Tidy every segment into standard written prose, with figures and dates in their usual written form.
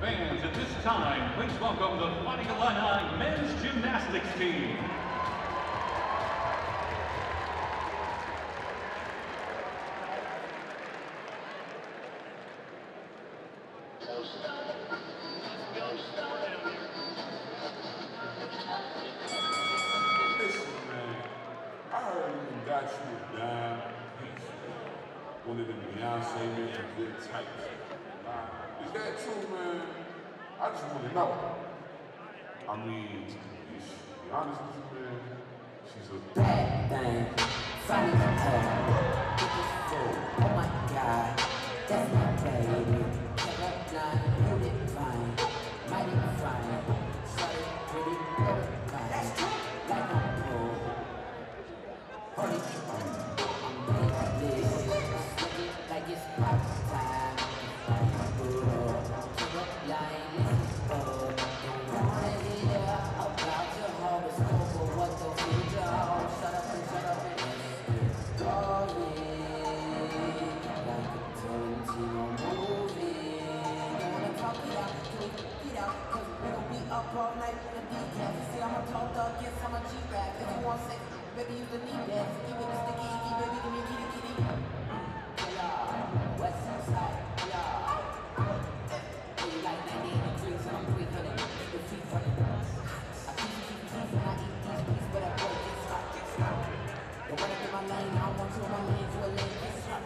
fans, at this time, please welcome the Fighting Illini men's gymnastics team. Listen, man, I heard you got you a dime piece. One of them Beyonce men with good tights. Is that true, man? I just want to know. I mean, to be honest with you, man, she's a bad thing. Funny as hell. Oh my God, that's my baby. Check up line, beauty fine, mighty fine, sorry, pretty, fine. That's true. Like I'm cool. Honey, I'm like this. Like it's pop time. Check up line, let's go. Don't wanna hear about your horoscope or what the future holds. Shut up and listen. Oh yeah, like a Tarantino movie. Don't wanna talk it out, can we get out? Cause we gon' be up all night in the decaf. You see I'm a tall dog, yes I'm a G-Rap. If you want sex, baby use the knee pads. Give me the sticky icky, baby give me kitty kitty. Yeah, West Side, yeah. Hey, like 98 degrees and I'm 300. The feet running. I keep and I eat these beats, but I boy gets hot. Don't wanna get my lane, I want to my lane for a lane. Gets hot.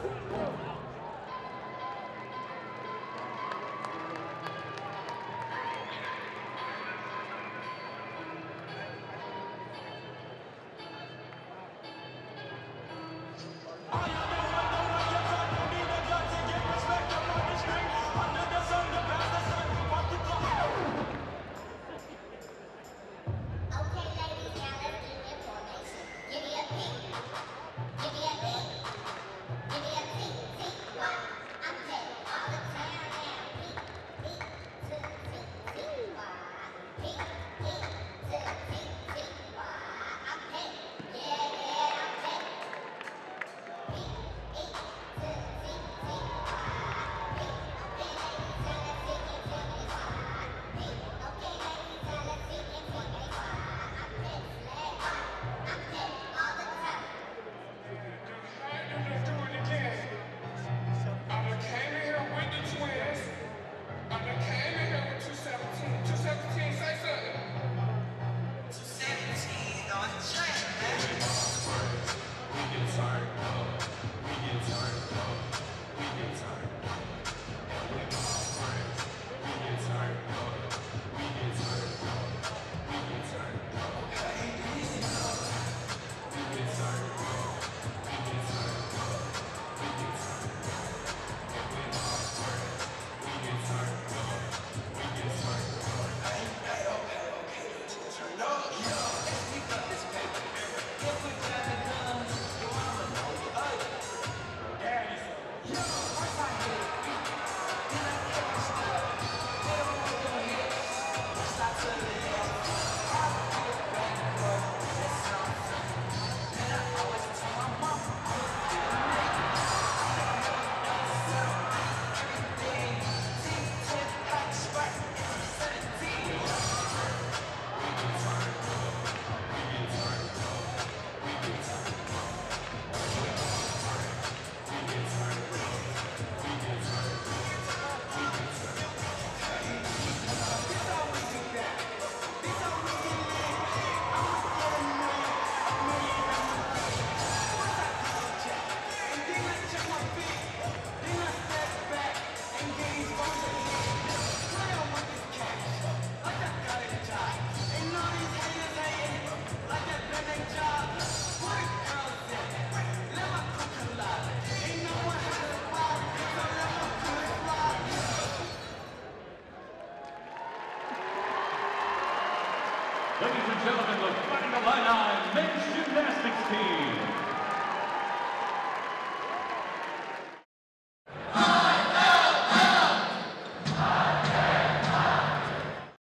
Ladies and gentlemen, the Fighting Illini men's gymnastics team.